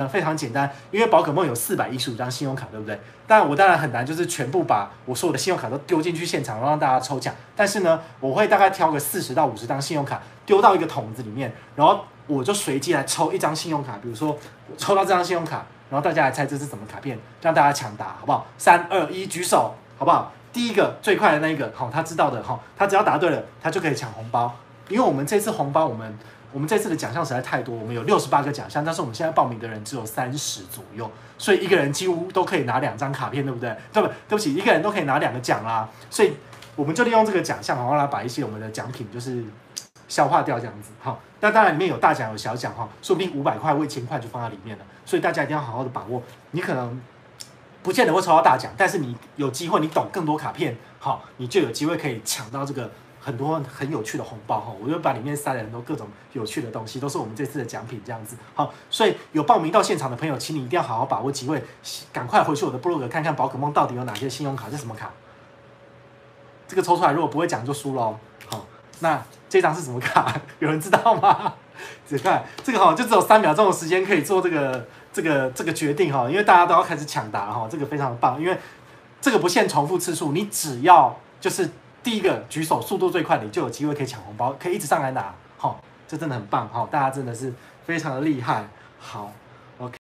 非常简单，因为宝可梦有415张信用卡，对不对？我当然很难，就是全部把我所有的信用卡都丢进去现场，让大家抽奖。但是呢，我会大概挑个40到50张信用卡丢到一个桶子里面，然后我就随机来抽一张信用卡。比如说我抽到这张信用卡，然后大家来猜这是什么卡片，让大家抢答，好不好？3、2、1，举手，好不好？第一个最快的那一个，他知道的，他只要答对了，他就可以抢红包。因为我们这次红包，我们这次的奖项实在太多，我们有68个奖项，但是我们现在报名的人只有30左右，所以一个人几乎都可以拿2张卡片，对不对？对不起，一个人都可以拿2个奖啦，所以我们就利用这个奖项，然后来把一些我们的奖品就是消化掉这样子。那当然里面有大奖有小奖，说不定500块或1000块就放在里面了，所以大家一定要好好的把握。你可能不见得会抽到大奖，但是你有机会，你懂更多卡片，你就有机会可以抢到这个很多很有趣的红包。我就把里面塞了很多各种有趣的东西，都是我们这次的奖品这样子。所以有报名到现场的朋友，请你一定要好好把握机会，赶快回去我的部落格看看宝可梦到底有哪些信用卡，是什么卡。这个抽出来如果不会讲就输喽。好，那这张是什么卡？有人知道吗？只看这个就只有3秒钟的时间可以做这个决定因为大家都要开始抢答这个非常的棒，因为这个不限重复次数，你只要就是第一个举手速度最快的，你就有机会可以抢红包，可以一直上来拿，这真的很棒大家真的是非常的厉害。好。